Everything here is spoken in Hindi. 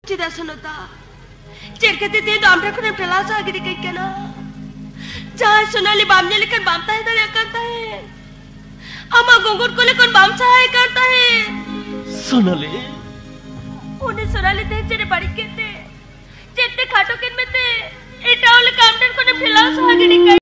चिदासनता चेरकते ते दामरा को ने प्रलास आगे कहीं क्या ना जहाँ सोनाली बामने लेकर बामता है तो करता है अम्मा गोंगुर को लेकर बाम सहाय करता है सोनाली उन्हें सोनाली थे जेरे बड़ी के थे जेते खाटो किन में थे इटावले कामटन को ने प्रलास आगे